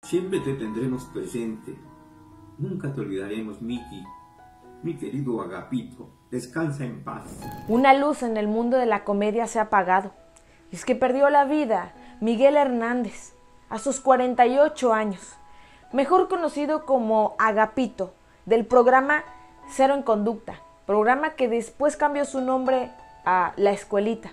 Siempre te tendremos presente. Nunca te olvidaremos, Miki. Mi querido Agapito, descansa en paz. Una luz en el mundo de la comedia se ha apagado. Es que perdió la vida Miguel Hernández a sus 48 años, mejor conocido como Agapito, del programa Cero en Conducta, programa que después cambió su nombre a La Escuelita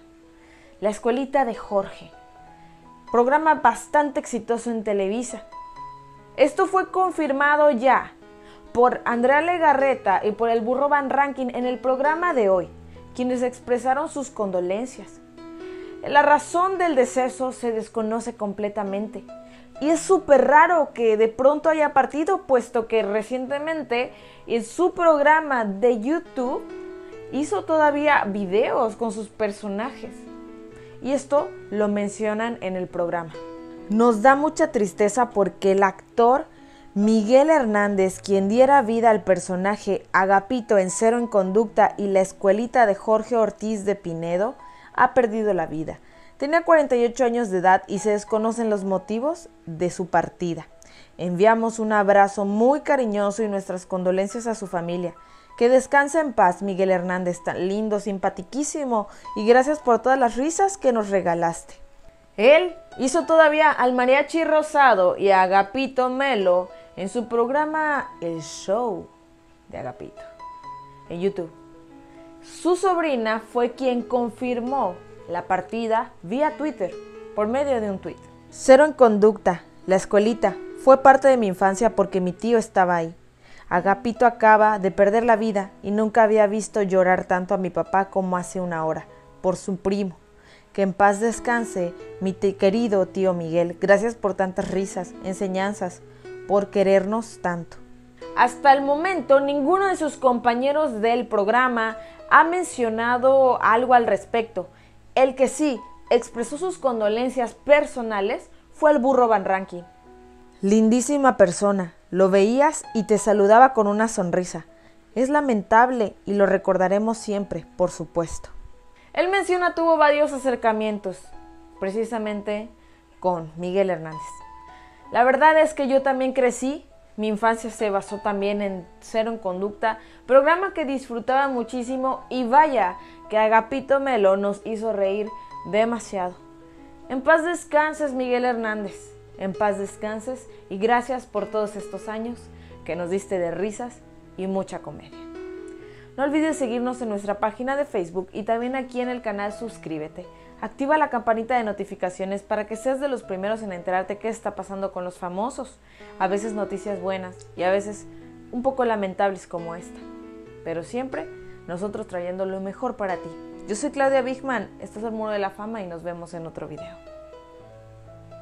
de Jorge, programa bastante exitoso en Televisa. Esto fue confirmado ya por Andrea Legarreta y por el Burro Van Rankin en el programa de hoy, quienes expresaron sus condolencias. La razón del deceso se desconoce completamente y es súper raro que de pronto haya partido, puesto que recientemente en su programa de YouTube hizo todavía videos con sus personajes. Y esto lo mencionan en el programa. Nos da mucha tristeza porque el actor Miguel Hernández, quien diera vida al personaje Agapito en Cero en Conducta y La Escuelita de Jorge Ortiz de Pinedo, ha perdido la vida. Tenía 48 años de edad y se desconocen los motivos de su partida. Enviamos un abrazo muy cariñoso y nuestras condolencias a su familia. Que descanse en paz, Miguel Hernández, tan lindo, simpatiquísimo, y gracias por todas las risas que nos regalaste. Él hizo todavía al Mariachi Rosado y a Agapito Melo en su programa El Show de Agapito en YouTube. Su sobrina fue quien confirmó la partida vía Twitter, por medio de un tweet. Cero en Conducta, La Escuelita, fue parte de mi infancia porque mi tío estaba ahí. Agapito acaba de perder la vida y nunca había visto llorar tanto a mi papá como hace una hora, por su primo. Que en paz descanse, mi querido tío Miguel. Gracias por tantas risas, enseñanzas, por querernos tanto. Hasta el momento, ninguno de sus compañeros del programa ha mencionado algo al respecto. El que sí expresó sus condolencias personales fue el Burro Van Rankin. Lindísima persona, lo veías y te saludaba con una sonrisa. Es lamentable y lo recordaremos siempre, por supuesto. Él menciona tuvo varios acercamientos, precisamente con Miguel Hernández. La verdad es que yo también crecí, mi infancia se basó también en Cero en Conducta, programa que disfrutaba muchísimo y vaya que Agapito Melo nos hizo reír demasiado. En paz descanses, Miguel Hernández. En paz descanses y gracias por todos estos años que nos diste de risas y mucha comedia. No olvides seguirnos en nuestra página de Facebook y también aquí en el canal suscríbete. Activa la campanita de notificaciones para que seas de los primeros en enterarte qué está pasando con los famosos. A veces noticias buenas y a veces un poco lamentables como esta. Pero siempre nosotros trayendo lo mejor para ti. Yo soy Claudia Bigman, esto es el Muro de la Fama y nos vemos en otro video.